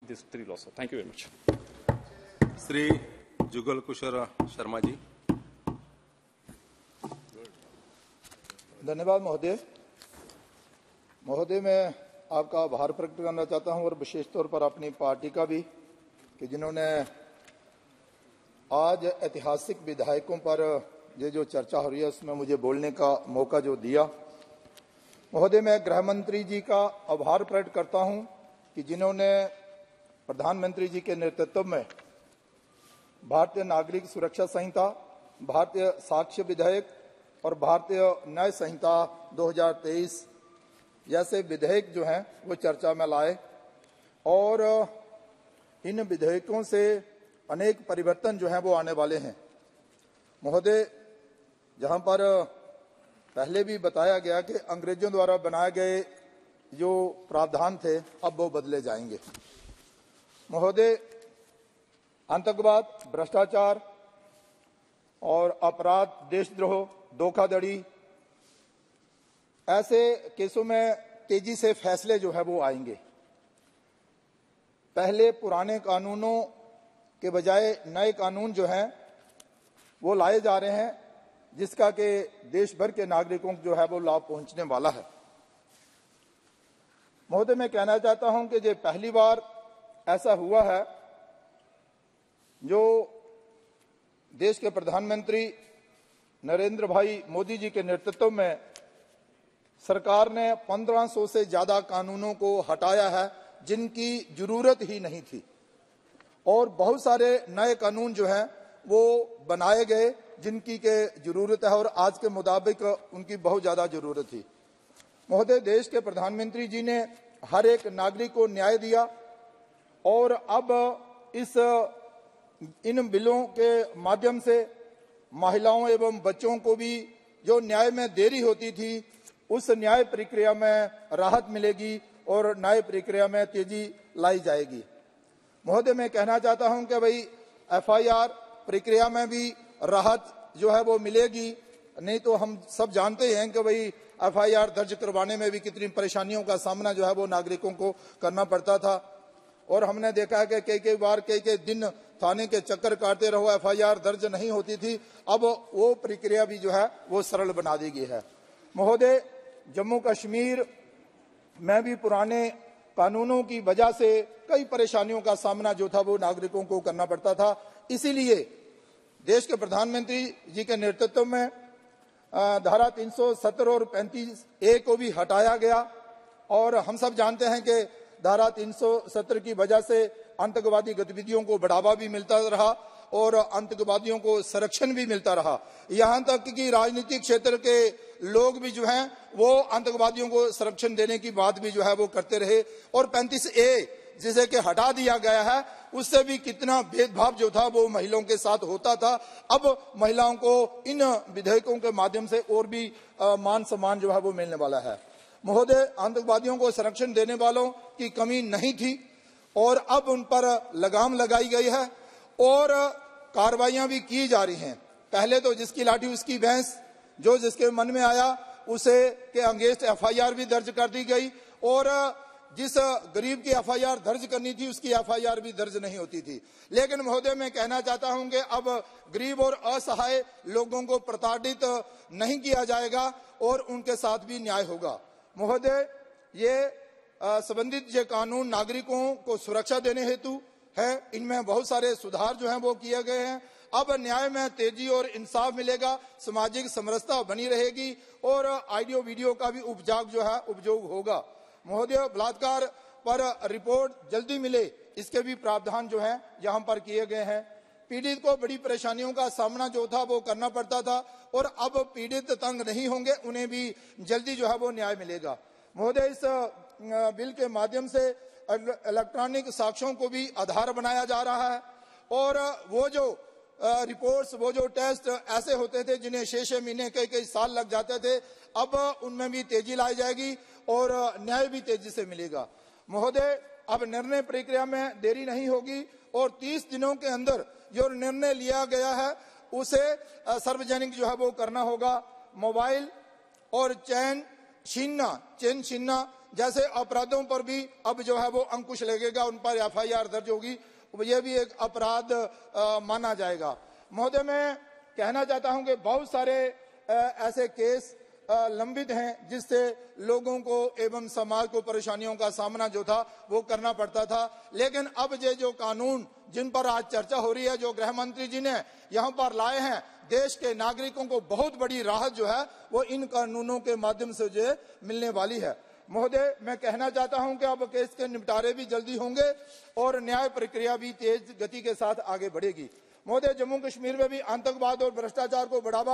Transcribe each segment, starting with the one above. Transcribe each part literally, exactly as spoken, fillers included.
these three laws. So thank you very much. Shri Jugal Kishore Sharma ji. धन्यवाद महोदय। महोदय, मैं आपका आभार प्रकट करना चाहता हूं और विशेष तौर पर अपनी पार्टी का भी, कि जिन्होंने आज ऐतिहासिक विधायकों पर ये जो चर्चा हो रही है उसमें मुझे बोलने का मौका जो दिया। महोदय, मैं गृह मंत्री जी का आभार प्रकट करता हूं कि जिन्होंने प्रधानमंत्री जी के नेतृत्व में भारतीय नागरिक सुरक्षा संहिता, भारतीय साक्ष्य विधेयक और भारतीय न्याय संहिता दो हज़ार तेईस जैसे विधेयक जो हैं वो चर्चा में लाए और इन विधेयकों से अनेक परिवर्तन जो हैं वो आने वाले हैं। महोदय, जहां पर पहले भी बताया गया कि अंग्रेजों द्वारा बनाए गए जो प्रावधान थे अब वो बदले जाएंगे। महोदय, आतंकवाद, भ्रष्टाचार और अपराध, देशद्रोह, धोखाधड़ी, ऐसे केसों में तेजी से फैसले जो है वो आएंगे। पहले पुराने कानूनों के बजाय नए कानून जो हैं वो लाए जा रहे हैं, जिसका कि देश भर के नागरिकों को जो है वो लाभ पहुंचने वाला है। महोदय, मैं कहना चाहता हूं कि ये पहली बार ऐसा हुआ है जो देश के प्रधानमंत्री नरेंद्र भाई मोदी जी के नेतृत्व में सरकार ने पंद्रह सौ से ज्यादा कानूनों को हटाया है जिनकी जरूरत ही नहीं थी, और बहुत सारे नए कानून जो हैं वो बनाए गए जिनकी के जरूरत है और आज के मुताबिक उनकी बहुत ज्यादा जरूरत थी। महोदय, देश के प्रधानमंत्री जी ने हर एक नागरिक को न्याय दिया और अब इस इन बिलों के माध्यम से महिलाओं एवं बच्चों को भी जो न्याय में देरी होती थी उस न्याय प्रक्रिया में राहत मिलेगी और न्याय प्रक्रिया में तेजी लाई जाएगी। महोदय, मैं कहना चाहता हूं कि भाई एफ आई आर प्रक्रिया में भी राहत जो है वो मिलेगी, नहीं तो हम सब जानते हैं कि भाई एफ आई आर दर्ज करवाने में भी कितनी परेशानियों का सामना जो है वो नागरिकों को करना पड़ता था, और हमने देखा है कि कई कई बार कई कई दिन थाने के चक्कर काटते रहो, एफ आई आर दर्ज नहीं होती थी। अब वो प्रक्रिया भी जो है वो सरल बना दी गई है। महोदय, जम्मू कश्मीर में भी पुराने कानूनों की वजह से कई परेशानियों का सामना जो था वो नागरिकों को करना पड़ता था। इसीलिए देश के प्रधानमंत्री जी के नेतृत्व में धारा तीन सौ सत्तर और पैंतीस ए को भी हटाया गया, और हम सब जानते हैं कि धारा तीन सौ सत्तर की वजह से आतंकवादी गतिविधियों को बढ़ावा भी मिलता रहा और आतंकवादियों को संरक्षण भी मिलता रहा। यहां तक कि राजनीतिक क्षेत्र के लोग भी जो हैं वो आतंकवादियों को संरक्षण देने की बात भी जो है वो करते रहे, और पैंतीस ए जिसे कि हटा दिया गया है उससे भी कितना भेदभाव जो था वो महिलाओं के साथ होता था। अब महिलाओं को इन विधेयकों के माध्यम से और भी आ, मान सम्मान जो है वो मिलने वाला है। महोदय, आतंकवादियों को संरक्षण देने वालों की कमी नहीं थी और अब उन पर लगाम लगाई गई है और कार्रवाइयां भी की जा रही हैं। पहले तो जिसकी लाठी उसकी भैंस, जो जिसके मन में आया उसे के अगेंस्ट एफ आई आर भी दर्ज कर दी गई, और जिस गरीब की एफ आई आर दर्ज करनी थी उसकी एफ आई आर भी दर्ज नहीं होती थी। लेकिन महोदय, मैं कहना चाहता हूं कि अब गरीब और असहाय लोगों को प्रताड़ित नहीं किया जाएगा और उनके साथ भी न्याय होगा। महोदय, ये संबंधित ये कानून नागरिकों को सुरक्षा देने हेतु है, इनमें बहुत सारे सुधार जो हैं वो किए गए हैं। अब न्याय में तेजी और इंसाफ मिलेगा, सामाजिक समरसता बनी रहेगी और ऑडियो वीडियो का भी उपयोग जो है उपयोग होगा। महोदय, बलात्कार पर रिपोर्ट जल्दी मिले इसके भी प्रावधान जो है यहाँ पर किए गए हैं। पीड़ित को बड़ी परेशानियों का सामना जो था वो करना पड़ता था और अब पीड़ित तंग नहीं होंगे, उन्हें भी जल्दी जो है वो न्याय मिलेगा। महोदय, इस बिल के माध्यम से इलेक्ट्रॉनिक साक्ष्यों को भी आधार बनाया जा रहा है और वो जो रिपोर्ट्स, वो जो टेस्ट ऐसे होते थे जिन्हें छह छह महीने कई कई साल लग जाते थे, अब उनमें भी तेजी लाई जाएगी और न्याय भी तेजी से मिलेगा। महोदय, अब निर्णय प्रक्रिया में देरी नहीं होगी और तीस दिनों के अंदर जो निर्णय लिया गया है उसे सार्वजनिक जो है वो करना होगा। मोबाइल और चैन छीनना चैन छीनना जैसे अपराधों पर भी अब जो है वो अंकुश लगेगा, उन पर एफ आई आर दर्ज होगी, ये भी एक अपराध आ, माना जाएगा। महोदय, मैं कहना चाहता हूं कि बहुत सारे आ, ऐसे केस आ, लंबित हैं जिससे लोगों को एवं समाज को परेशानियों का सामना जो था वो करना पड़ता था, लेकिन अब ये जो कानून जिन पर आज चर्चा हो रही है, जो गृह मंत्री जी ने यहाँ पर लाए हैं, देश के नागरिकों को बहुत बड़ी राहत जो है वो इन कानूनों के माध्यम से जो मिलने वाली है। महोदय, मैं कहना चाहता हूं कि अब केस के निपटारे भी जल्दी होंगे और न्याय प्रक्रिया भी तेज गति के साथ आगे बढ़ेगी। महोदय, जम्मू कश्मीर में भी आतंकवाद और भ्रष्टाचार को बढ़ावा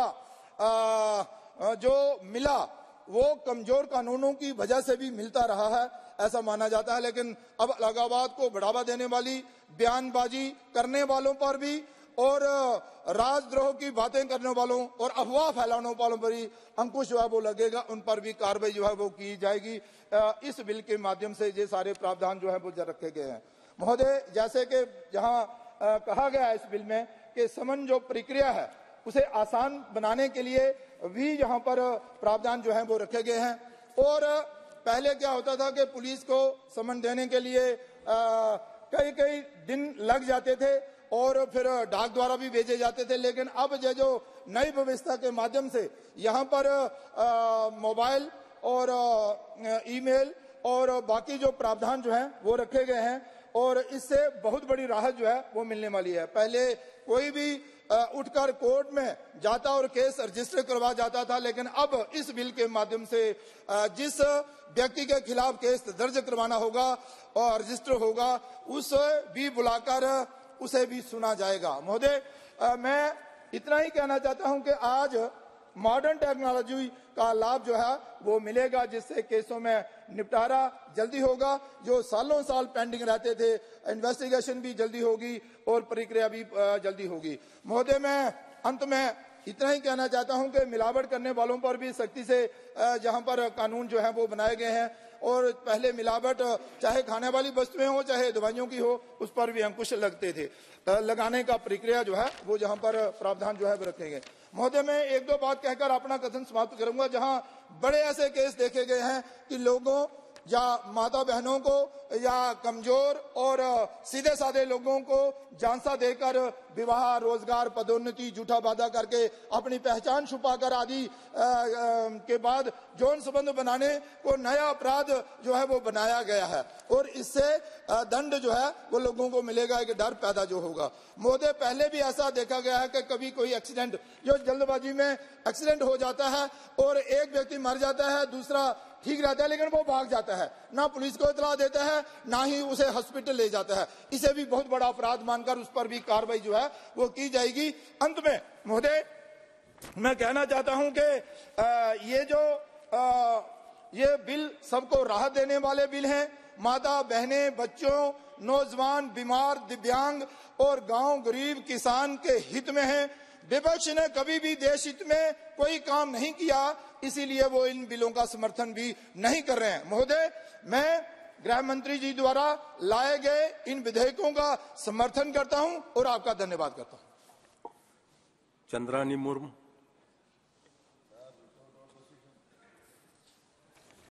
आ, जो मिला वो कमजोर कानूनों की वजह से भी मिलता रहा है, ऐसा माना जाता है। लेकिन अब अलगाववाद को बढ़ावा देने वाली बयानबाजी करने वालों पर भी और राजद्रोह की बातें करने वालों और अफवाह फैलाने वालों पर ही अंकुश जो है वो लगेगा, उन पर भी कार्रवाई जो है वो की जाएगी। इस बिल के माध्यम से ये सारे प्रावधान जो है वो रखे गए हैं। महोदय, जैसे कि जहाँ कहा गया है इस बिल में कि समन जो प्रक्रिया है उसे आसान बनाने के लिए भी यहाँ पर प्रावधान जो है वो रखे गए हैं। और पहले क्या होता था कि पुलिस को समन देने के लिए कई कई दिन लग जाते थे और फिर डाक द्वारा भी भेजे जाते थे, लेकिन अब ये जो नई व्यवस्था के माध्यम से यहाँ पर मोबाइल और ईमेल और बाकी जो प्रावधान जो हैं वो रखे गए हैं और इससे बहुत बड़ी राहत जो है वो मिलने वाली है। पहले कोई भी उठकर कोर्ट में जाता और केस रजिस्टर करवा जाता था, लेकिन अब इस बिल के माध्यम से जिस व्यक्ति के खिलाफ केस दर्ज करवाना होगा और रजिस्टर होगा उसे भी बुलाकर उसे भी सुना जाएगा। महोदय, मैं इतना ही कहना चाहता हूं कि आज मॉडर्न टेक्नोलॉजी का लाभ जो है वो मिलेगा, जिससे केसों में निपटारा जल्दी होगा। जो सालों साल पेंडिंग रहते थे, इन्वेस्टिगेशन भी जल्दी होगी और प्रक्रिया भी जल्दी होगी। महोदय, मैं अंत में इतना ही कहना चाहता हूं कि मिलावट करने वालों पर भी सख्ती से जहां पर कानून जो है वो बनाए गए हैं और पहले मिलावट चाहे खाने वाली वस्तुएं हो चाहे दवाइयों की हो उस पर भी अंकुश लगते थे, लगाने का प्रक्रिया जो है वो जहां पर प्रावधान जो है वो रखे गए। महोदय, मैं एक दो बात कहकर अपना कथन समाप्त करूंगा। जहां बड़े ऐसे केस देखे गए हैं कि लोगों या माता बहनों को या कमजोर और सीधे साधे लोगों को झांसा देकर विवाह, रोजगार, पदोन्नति, झूठा वादा करके अपनी पहचान छुपाकर आदि के बाद यौन संबंध बनाने को नया अपराध जो है वो बनाया गया है और इससे दंड जो है वो लोगों को मिलेगा, एक डर पैदा जो होगा। महोदय, पहले भी ऐसा देखा गया है कि कभी कोई एक्सीडेंट, जो जल्दबाजी में एक्सीडेंट हो जाता है और एक व्यक्ति मर जाता है, दूसरा ठीक रहता है लेकिन वो भाग जाता है, ना पुलिस को इतला देता है ना ही उसे हॉस्पिटल ले जाता है। इसे भी बहुत बड़ा अपराध मानकर उस पर भी कार्रवाई जो है वो की जाएगी। अंत में महोदय, मैं कहना चाहता हूं कि ये जो आ, ये बिल सबको राहत देने वाले बिल हैं। माता बहनें, बच्चों, नौजवान, बीमार, दिव्यांग और गांव गरीब किसान के हित में है। विपक्ष ने कभी भी देश हित में कोई काम नहीं किया, इसीलिए वो इन बिलों का समर्थन भी नहीं कर रहे हैं। महोदय, मैं गृह मंत्री जी द्वारा लाए गए इन विधेयकों का समर्थन करता हूं और आपका धन्यवाद करता हूं। चंद्रानी मुर्मू।